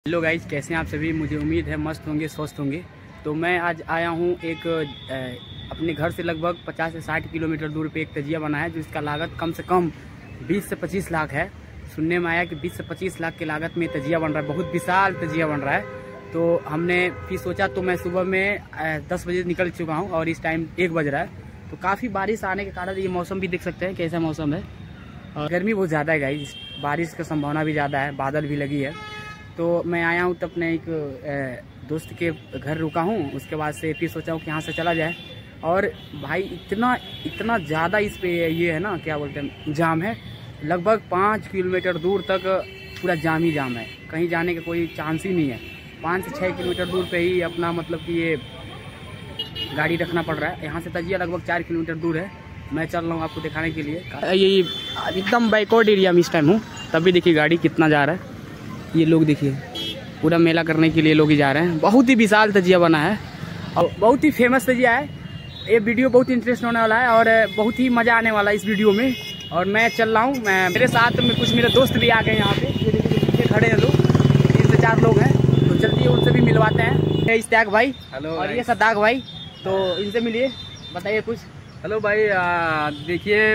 Hello guys, कैसे हैं आप सभी। मुझे उम्मीद है मस्त होंगे, स्वस्थ होंगे। तो मैं आज आया हूँ एक अपने घर से लगभग 50 से 60 किलोमीटर दूर पे एक तजिया बना है, जिसका लागत कम से कम 20 से 25 लाख है। सुनने में आया कि 20 से 25 लाख की लागत में तजिया बन रहा है, बहुत विशाल तजिया बन रहा है। तो हमने फिर सोचा, तो मैं सुबह में 10 बजे निकल चुका हूँ और इस टाइम 1 बज रहा है। तो काफ़ी बारिश आने के कारण ये मौसम भी देख सकते हैं कैसा मौसम है, और गर्मी बहुत ज़्यादा है गाइज, बारिश का संभावना भी ज़्यादा है, बादल भी लगी है। तो मैं आया हूँ तो अपने एक दोस्त के घर रुका हूँ, उसके बाद से फिर सोचा हूँ कि यहाँ से चला जाए। और भाई इतना ज़्यादा इस पे ये है ना, क्या बोलते हैं, जाम है। लगभग 5 किलोमीटर दूर तक पूरा जाम ही जाम है, कहीं जाने का कोई चांस ही नहीं है। 5 से 6 किलोमीटर दूर पे ही अपना मतलब कि ये गाड़ी रखना पड़ रहा है। यहाँ से तजिया लगभग 4 किलोमीटर दूर है। मैं चल रहा हूँ आपको दिखाने के लिए। ये एकदम बैकवर्ड एरिया में इस टाइम हूँ, तब भी देखिए गाड़ी कितना जा रहा है। ये लोग देखिए, पूरा मेला करने के लिए लोग ही जा रहे हैं। बहुत ही विशाल तजिया बना है और बहुत ही फेमस तजिया है। ये वीडियो बहुत इंटरेस्ट होने वाला है और बहुत ही मज़ा आने वाला है इस वीडियो में। और मैं चल रहा हूँ, मेरे साथ में कुछ मेरे दोस्त भी आ गए यहाँ पे। ये देखिए खड़े हैं लोग, 3 से 4 लोग हैं। तो चलती है, उनसे भी मिलवाते हैं। इस्ताक भाई, हेलो, और ये सद्दाक भाई, तो इनसे मिलिए, बताइए कुछ। हेलो भाई, देखिए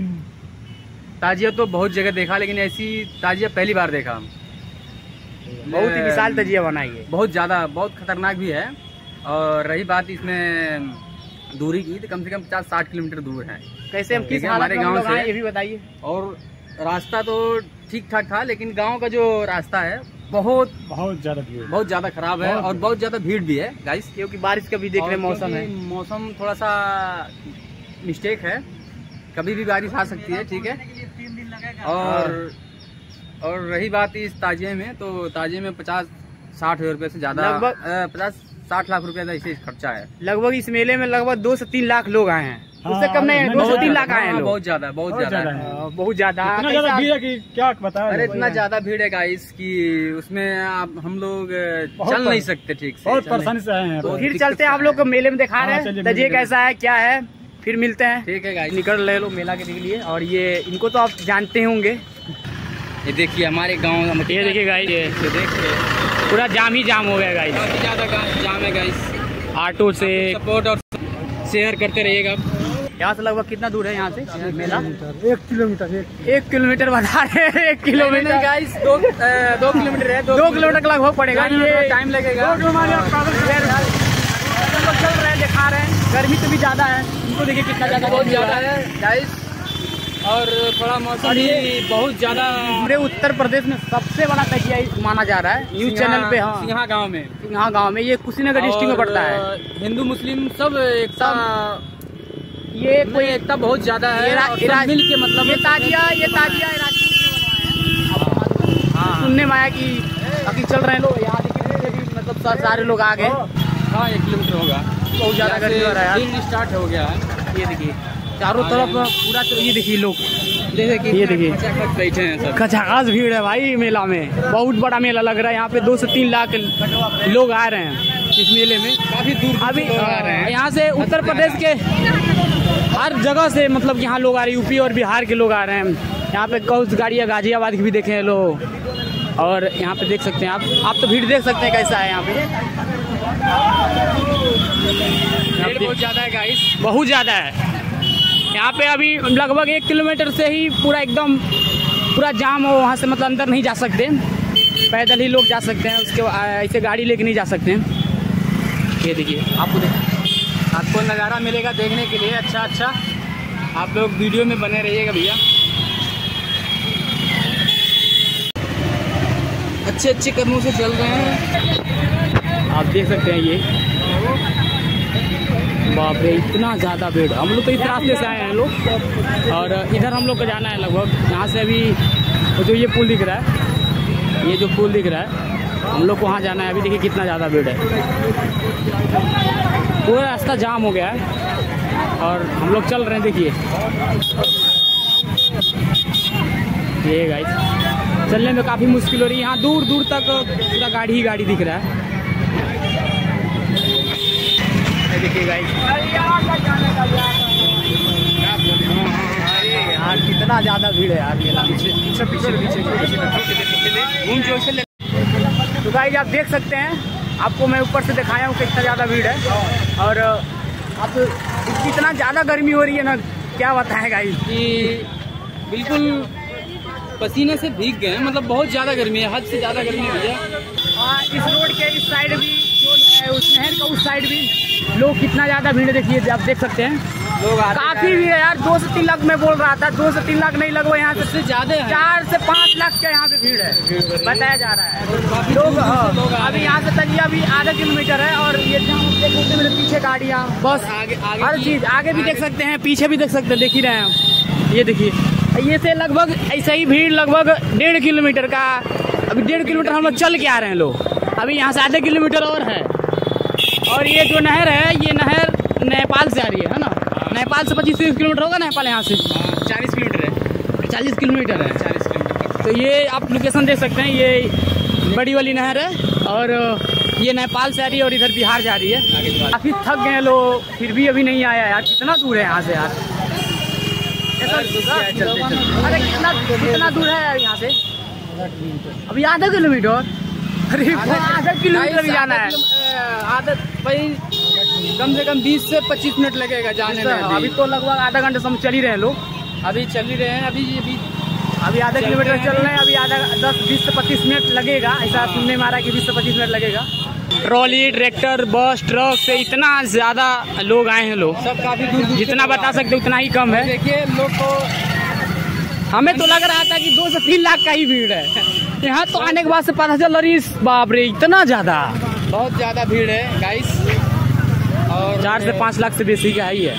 ताजिया तो बहुत जगह देखा, लेकिन ऐसी ताजिया पहली बार देखा। बहुत ही विशाल तजिया बना है, बहुत ज़्यादा, बहुत खतरनाक भी है। और रही बात इसमें दूरी की, तो कम से कम 50-60 किलोमीटर दूर है। कैसे हम किस हमारे गांव से, ये भी बताइए। और रास्ता तो ठीक ठाक था, लेकिन गांव का जो रास्ता है बहुत ज़्यादा खराब है और बहुत ज़्यादा भीड़ भी है गाइस, क्योंकि बारिश का भी देख रहे मौसम है। मौसम थोड़ा सा मिस्टेक है, कभी भी बारिश आ सकती है, ठीक है। और रही बात इस ताजिए में, तो ताजिए में 50-60 हज़ार रुपये से ज़्यादा, लगभग 50-60 लाख रुपये का इसे खर्चा है। लगभग इस मेले में लगभग 2 से 3 लाख लोग आए हैं। उससे कम नहीं, 2 से 3 लाख आए हैं। बहुत ज्यादा बहुत ज्यादा भीड़ है कि क्या बता। अरे इतना ज्यादा भीड़ है गाइस कि उसमें हम लोग चल नहीं सकते ठीक से, बहुत परेशानी से आए हैं। तो फिर चलते हैं, आप लोग को मेले में दिखा रहे हैं तजिया कैसा है, क्या है, फिर मिलते हैं। ठीक है गाइस, निकल रहे लोग मेला के लिए। और ये इनको तो आप जानते होंगे। ये देखिए हमारे गाँव का, ये देखिए गाइस, ये देखिए पूरा जाम ही जाम हो गया गाइस, काफी ज्यादा जाम है गाइस। ऑटो से सपोर्ट और शेयर करते रहिएगा। यहाँ से लगभग कितना दूर है यहाँ से मेला? 1 किलोमीटर। 1 किलोमीटर बता रहे हैं, 1 किलोमीटर गाइस, 2 किलोमीटर है। 2 किलोमीटर लगभग पड़ेगा, ये टाइम लगेगा। चल रहे हैं, दिखा रहे हैं। गर्मी तो भी ज्यादा है, इनको देखिए कितना ज्यादा, बहुत ज्यादा है गाइस। और थोड़ा मौसम भी बहुत ज्यादा। पूरे उत्तर प्रदेश में सबसे बड़ा तजिया माना जा रहा है न्यूज चैनल पे। हाँ, सिंहा गाँव में, यहाँ गाँव में, ये कुशीनगर डिस्ट्रिक्ट में पड़ता है। हिंदू मुस्लिम सब एकता, ये कोई एकता बहुत ज्यादा है। मिल के मतलब ये ताजिया सुनने में आया कि अभी चल रहे हैं लोग यहाँ, मतलब सारे लोग आ गए। हाँ, 1 किलोमीटर होगा, बहुत ज्यादा गर्मी हो रहा है, दिन स्टार्ट हो गया है। ये देखिए चारों तरफ पूरा, तो ये देखिए लोग, ये देखिए बैठे हैं सब, खचाखच भीड़ है भाई मेला में। बहुत बड़ा मेला लग रहा है यहाँ पे, 2 से 3 लाख लोग आ रहे हैं इस मेले में। काफी दूर अभी आ रहे हैं। यहाँ से उत्तर प्रदेश के हर जगह से, मतलब यहाँ लोग आ रहे हैं, यूपी और बिहार के लोग आ रहे हैं। यहाँ पे कुछ गाड़ियाँ गाजियाबाद की भी देखे हैं लोग। और यहाँ पे देख सकते हैं आप तो भीड़ देख सकते हैं कैसा है यहाँ पे। बहुत ज्यादा है गाइस, बहुत ज्यादा है यहाँ पे। अभी लगभग 1 किलोमीटर से ही पूरा एकदम पूरा जाम हो, वहाँ से मतलब अंदर नहीं जा सकते, पैदल ही लोग जा सकते हैं, उसके ऐसे गाड़ी लेके नहीं जा सकते हैं। ये देखिए आपको नज़ारा मिलेगा देखने के लिए। अच्छा, आप लोग वीडियो में बने रहिएगा भैया। अच्छे कदमों से चल रहे हैं, आप देख सकते हैं। ये बाप रे, इतना ज़्यादा भीड़। हम लोग तो इस रास्ते से आए हैं लोग, और इधर हम लोग को जाना है लगभग। यहाँ से अभी तो जो ये पुल दिख रहा है, ये जो पुल दिख रहा है, हम लोग को वहाँ जाना है। अभी देखिए कितना ज़्यादा भीड़ है, पूरा रास्ता जाम हो गया है और हम लोग चल रहे हैं। देखिए ये गाइस, चलने में काफ़ी मुश्किल हो रही है। यहाँ दूर दूर तक पूरा गाड़ी ही गाड़ी दिख रहा है। देखिए गाइस, यार कितना ज़्यादा भीड़ है यार मेला। पीछे घूम जो तो गाइस आप देख सकते हैं, आपको मैं ऊपर से दिखाया हूँ कितना ज़्यादा भीड़ है। और अब कितना ज़्यादा गर्मी हो रही है ना, क्या बताएं गाइस कि बिल्कुल पसीने से भीग गए हैं, मतलब बहुत ज़्यादा गर्मी है, हद से ज़्यादा गर्मी हुई है। इस रोड के इस साइड भी, जो उस नहर का उस साइड भी लोग कितना ज़्यादा भीड़ देखिए, आप देख सकते हैं लोग काफी भीड़ है यार। 2 से 3 लाख मैं बोल रहा था, 2 से 3 लाख नहीं लगभग यहाँ से ज़्यादा है, 4 से 5 लाख का यहाँ पे भीड़ है बताया जा रहा है। लोग अभी यहाँ से तजिया भी आधा किलोमीटर है, और ये मेरे पीछे गाड़ियाँ बस आगे हर चीज आगे भी देख सकते हैं, पीछे भी देख सकते हैं, देख ही रहे हैं हम। ये देखिए, ये से लगभग ऐसा ही भीड़ लगभग 1.5 किलोमीटर का। अभी 1.5 किलोमीटर हम लोग चल के आ रहे हैं लोग, अभी यहाँ से आधे किलोमीटर और है। और ये जो नहर है, ये नहर नेपाल से आ रही है ना, नेपाल से 25-30 किलोमीटर होगा नेपाल यहाँ से। 40 किलोमीटर है, 40 किलोमीटर है। 40 किलोमीटर। तो ये आप लोकेशन देख सकते हैं, ये बड़ी वाली नहर है, और ये नेपाल से आ रही है और इधर बिहार जा रही है। काफ़ी थक गए हैं लोग, फिर भी अभी नहीं आया यार। कितना दूर है यहाँ से यार? अरे कितना दूर है यार यहाँ से? अभी आधा किलोमीटर? अरे आधा किलोमीटर भी जाना है। आधा भाई कम से कम 20 से 25 मिनट लगेगा जाने में। अभी तो लगभग आधा घंटे से हम चल ही रहे हैं लोग, अभी चल ही रहे हैं। अभी आधा किलोमीटर चल रहे हैं, अभी आधा 10-20 से 25 मिनट लगेगा, ऐसा सुनने में आ रहा है कि 20 से 25 मिनट लगेगा। ट्रॉली, ट्रैक्टर, बस, ट्रक से इतना ज़्यादा लोग आए हैं। लोग सब काफ़ी दूर, जितना बता सकते उतना ही कम है। देखिए लोग को, हमें तो लग रहा था कि 2 से 3 लाख का ही भीड़ है, यहाँ तो आने के बाद से पता चल रही है बाप रे इतना ज़्यादा, बहुत ज़्यादा भीड़ है गाइस। और 4 से 5 लाख से बेसी का ही है।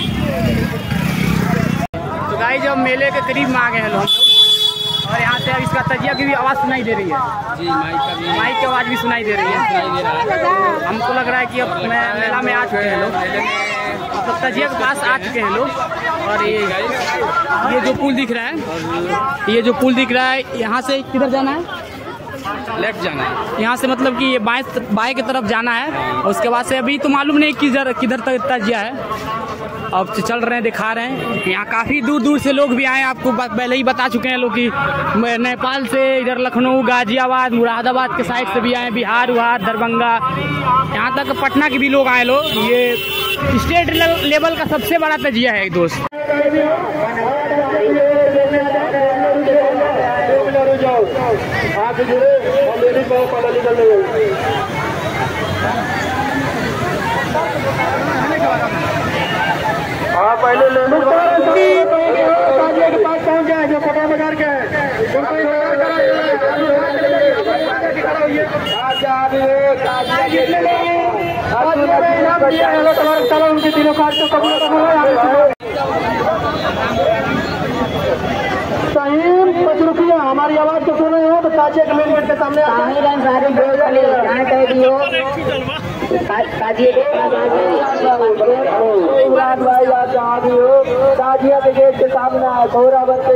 तो गाइस जब मेले के करीब में आ गए हैं लोग, और यहाँ से अब इसका तजिया की भी आवाज़ सुनाई दे रही है जी, माइक की आवाज़ भी सुनाई दे रही है। हमको लग रहा है कि अब मेला में आ चुके हैं लोग, तो तजिया के पास आ चुके हैं लोग। और ये जो पुल दिख रहा है, ये जो पुल दिख रहा है, यहाँ से किधर जाना है? लेफ्ट जाना है यहाँ से, मतलब कि ये बाएं की तरफ जाना है। और उसके बाद से अभी तो मालूम नहीं किधर तक तजिया है, अब चल रहे हैं, दिखा रहे हैं। यहाँ काफ़ी दूर दूर से लोग भी आए, आपको पहले ही बता चुके हैं लोग कि नेपाल से, इधर लखनऊ, गाजियाबाद, मुरादाबाद के साइड से भी आए, बिहार उहार, दरभंगा, यहाँ तक पटना के भी लोग आए लोग। ये स्टेट लेवल का सबसे बड़ा तजिया है दोस्त। पहले ले लो के पास पहुंच जाए, जो पटा बाजार के उनके दिनों का रुपया हमारी आवाज को सुन रहे हो तो ताजिया के मेन गेट के सामने ताजिया के गेट के सामने कोहरा बनते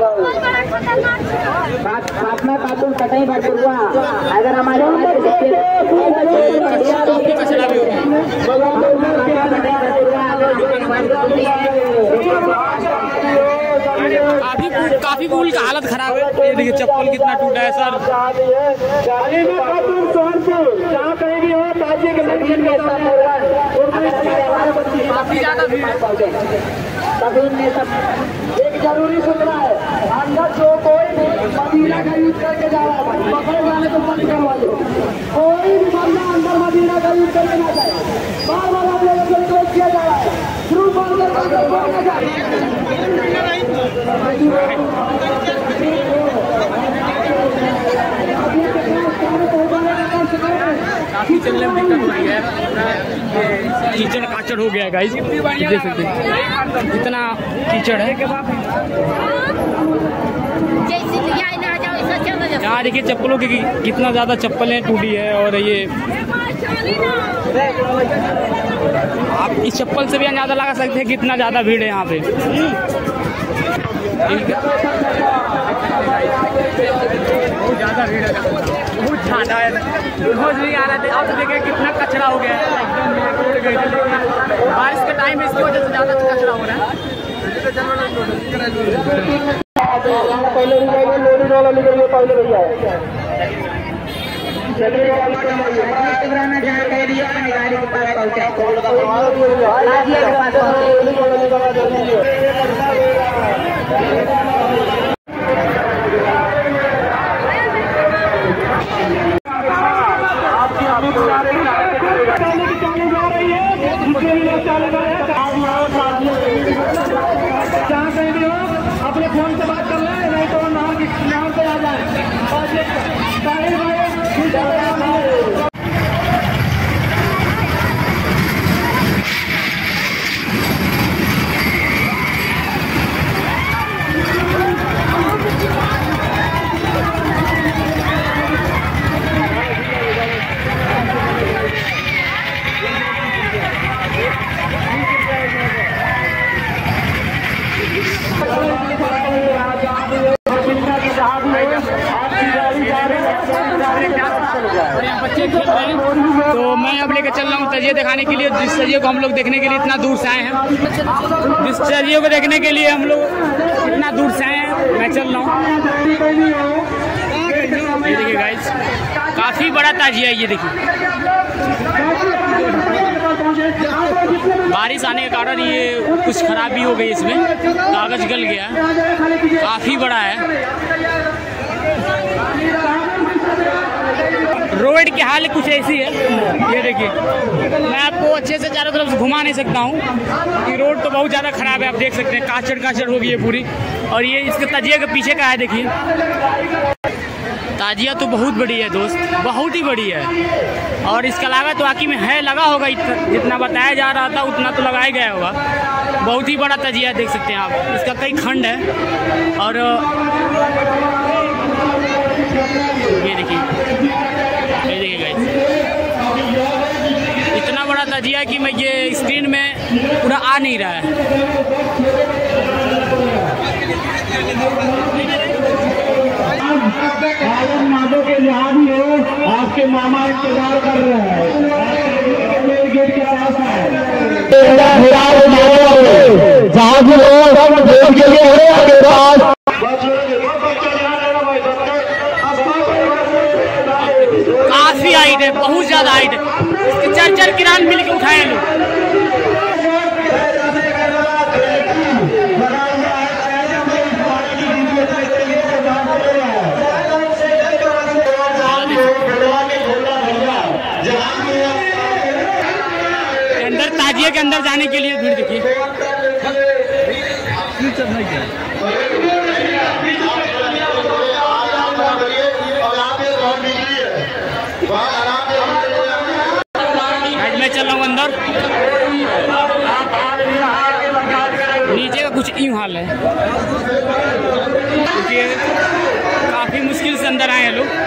फातमा खातून कतई भरपूर हुआ। अगर हमारे काफी पुल का हालत खराब है। ये देखिए चप्पल कितना टूटा है सर। काफी ज्यादा भीड़ एक जरूरी सूचना है, अंदर जो कोई मदीना का यूज करके जा रहा है पकड़े जाने को बंद करवा दो। कोई भी बंदा अंदर मदीना का यूज करके ना जाए, बार बार आप लोगों को रिक्वेस्ट किया जा रहा है, शुरू बंद काफी चलने में दिक्कत हो रही है, कीचड़ काचड़ हो गया है गाइस, देख सकते हैं कितना कीचड़ है। यहाँ देखिए चप्पलों की कितना ज्यादा चप्पलें टूटी है। और ये आप इस चप्पल से भी अंदाजा लगा सकते हैं कितना ज्यादा भीड़ है यहाँ पे। बहुत ज्यादा भीड़ है, बहुत ज्यादा है, रोज नहीं आ रहे थे। अब देखिए कितना कचरा हो गया है, बारिश के टाइम इसकी वजह से ज्यादा कचरा हो रहा है। पहले अपने फोन से बात कर ले, नहीं तो नाम पे आ जाए। और यहाँ बच्चे खेल रहे हैं, तो मैं अब लेकर चल रहा हूँ तजिए दिखाने के लिए। जिस तजिए को हम लोग देखने के लिए इतना दूर से आए हैं, जिस तजिए को देखने के लिए हम लोग इतना दूर से आए हैं, मैं चल रहा हूँ। ये देखिए गाइस, काफी बड़ा ताजिया है ये देखिए। बारिश आने के कारण ये कुछ खराबी हो गई, इसमें कागज गल गया, काफी बड़ा है। रोड की हालत कुछ ऐसी है, ये देखिए। मैं आपको अच्छे से चारों तरफ से घुमा नहीं सकता हूँ कि रोड तो बहुत ज़्यादा ख़राब है। आप देख सकते हैं काचड़ काचड़ हो गई है पूरी। और ये इसके ताजिया के पीछे का है, देखिए। ताजिया तो बहुत बड़ी है दोस्त, बहुत ही बड़ी है। और इसका लागत वाकई में है, लगा होगा जितना बताया जा रहा था उतना तो लगाया गया होगा। बहुत ही बड़ा ताजिया देख सकते हैं आप। इसका कई खंड है और ये देखिए गाइस, इतना बड़ा ताजिया कि मैं ये स्क्रीन में पूरा आ नहीं रहा है। माधो के जहाँ भी हो, आपके मामा इंतजार कर रहे हैं। गेट के पास है, जहाँ भी हो सब गेट के लिए है आपके पास। काफी हाइट है, बहुत ज्यादा हाइट है। इसके 4 किरान मिल के उठाए लोग। अंदर ताजिया के अंदर जाने के लिए भीड़ देखिए। मैं चल रहा हूँ अंदर। नीचे का कुछ यूँ हाल है, क्योंकि काफ़ी मुश्किल से अंदर आए हैं लोग।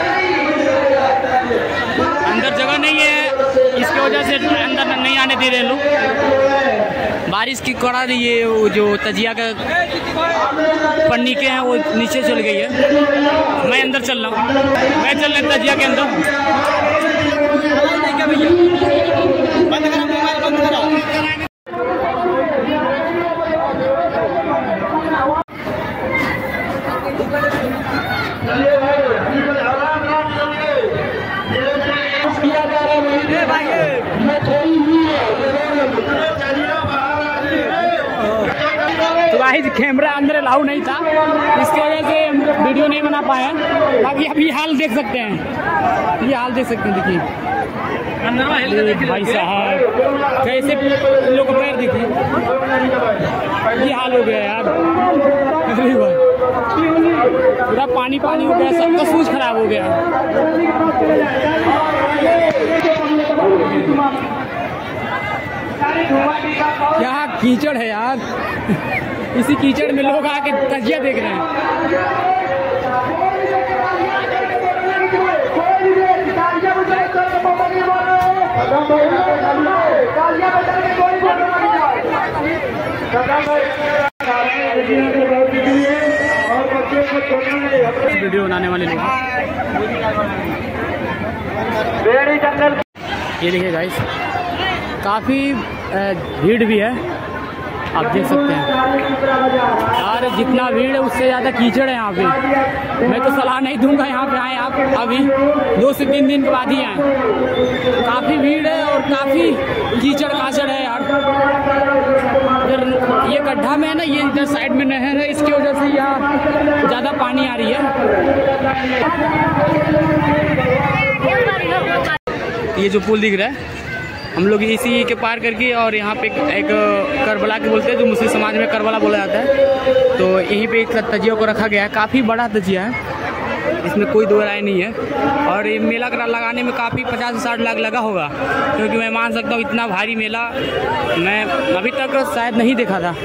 अंदर जगह नहीं है, इसकी वजह से अंदर नहीं आने दे रहे लोग। बारिश की कड़ा रही है, वो जो तजिया का पन्नी के हैं वो नीचे चल गई है। मैं अंदर चल रहा हूँ, मैं चल रहा हूँ तजिया के अंदर। कैमरा अंदर अलाउ नहीं था, इसकी वजह से वीडियो नहीं बना पाया। बाकी आप ये हाल देख सकते हैं, ये हाल देख सकते हैं। देखिए भाई साहब, कैसे इन लोगों को पैर देखिए, ये हाल हो गया यार। अरे भाई, पूरा पानी पानी हो गया, सबका शूज खराब हो गया। क्या कीचड़ है यार, इसी कीचड़ में लोग आके तजिया देख रहे हैं। वीडियो बनाने वाले लोग, ये देखिए गाइस, काफ़ी भीड़ भी है। आप देख सकते हैं यार, जितना भीड़ है उससे ज़्यादा कीचड़ है यहाँ पे। मैं तो सलाह नहीं दूंगा यहाँ पे आए आप, अभी 2 से 3 दिन के बाद ही आए। काफ़ी भीड़ है और काफ़ी कीचड़ काचड़ है यार। इधर ये गड्ढा में है ना, ये इधर साइड में नहर है, इसकी वजह से यहाँ ज़्यादा पानी आ रही है। ये जो पुल दिख रहा है, हम लोग इसी के पार करके और यहाँ पे एक करबला के बोलते हैं, जो मुस्लिम समाज में करबला बोला जाता है। तो यहीं पे एक तजिया को रखा गया है, काफ़ी बड़ा तजिया है, इसमें कोई दो राय नहीं है। और ये मेला लगाने में काफ़ी 50 से 60 लाख लगा होगा, क्योंकि मैं मान सकता हूँ इतना भारी मेला मैं अभी तक शायद नहीं देखा था।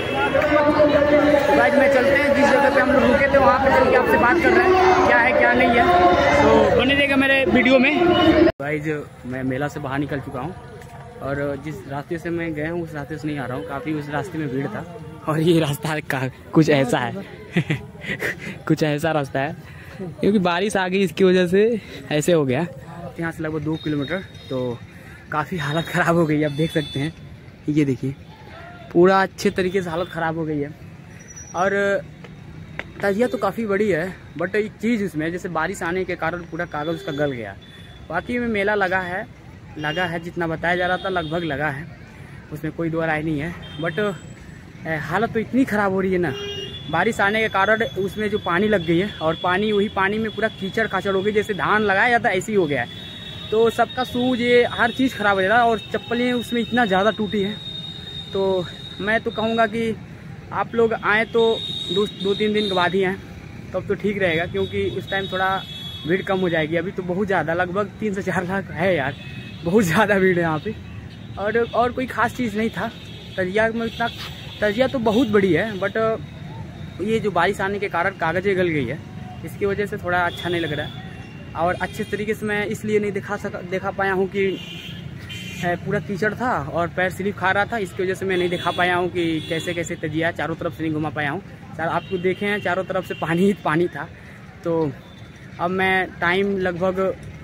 तो आज मैं चलते हैं जिस जगह पे हम लोग रुके थे, वहाँ पे चल के आपसे बात कर रहे हैं क्या है क्या नहीं है, तो बने रहेगा मेरे वीडियो में। गाइस मैं मेला से बाहर निकल चुका हूँ और जिस रास्ते से मैं गया हूँ उस रास्ते से नहीं आ रहा हूँ, काफ़ी उस रास्ते में भीड़ था। और ये रास्ता कुछ ऐसा है कुछ ऐसा रास्ता है, क्योंकि बारिश आ गई इसकी वजह से ऐसे हो गया। यहाँ से लगभग 2 किलोमीटर, तो काफ़ी हालत ख़राब हो गई है। आप देख सकते हैं, ये देखिए पूरा अच्छे तरीके से हालत ख़राब हो गई है। और तजिया तो काफ़ी बड़ी है, बट एक चीज़ इसमें जैसे बारिश आने के कारण पूरा कागज़ उसका गल गया। बाकी में मेला लगा है जितना बताया जा रहा था लगभग लगा है, उसमें कोई दो राय नहीं है। बट हालत तो इतनी ख़राब हो रही है ना, बारिश आने के कारण उसमें जो पानी लग गई है और वही पानी में पूरा कीचड़ काचड़ हो गई, जैसे धान लगाया जाता है ऐसे ही हो गया है। तो सबका शूज ये हर चीज़ ख़राब हो जा रहा है और चप्पलें उसमें इतना ज़्यादा टूटी है। तो मैं तो कहूँगा कि आप लोग आएँ तो 2-3 दिन के बाद ही आएँ, तब तो ठीक रहेगा, क्योंकि उस टाइम थोड़ा भीड़ कम हो जाएगी। अभी तो बहुत ज़्यादा लगभग 3 से 4 लाख है यार, बहुत ज़्यादा भीड़ है यहाँ पे। और कोई ख़ास चीज़ नहीं था तजिया में, इतना तजिया तो बहुत बड़ी है, बट ये जो बारिश आने के कारण कागज़ें गल गई है, इसकी वजह से थोड़ा अच्छा नहीं लग रहा है। और अच्छे तरीके से मैं इसलिए नहीं दिखा पाया हूँ कि पूरा कीचड़ था और पैर स्लिप खा रहा था, इसकी वजह से मैं नहीं दिखा पाया हूँ कि कैसे कैसे तजिया चारों तरफ से नहीं घुमा पाया हूँ। आपको देखे हैं चारों तरफ से पानी ही पानी था। तो अब मैं टाइम लगभग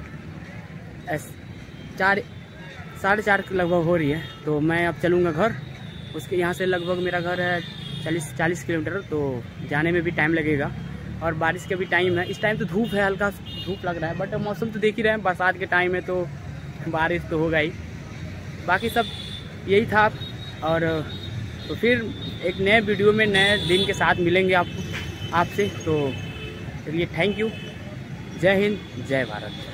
4:30 लगभग हो रही है, तो मैं अब चलूँगा घर। उसके यहाँ से लगभग मेरा घर है 40 किलोमीटर, तो जाने में भी टाइम लगेगा। और बारिश का भी टाइम है, इस टाइम तो धूप है, हल्का धूप लग रहा है, बट मौसम तो देख ही रहे हैं, बरसात के टाइम है तो बारिश तो होगा ही। बाकी सब यही था। और तो फिर एक नए वीडियो में नए दिन के साथ मिलेंगे आपसे। तो चलिए, थैंक यू, जय हिंद, जय भारत।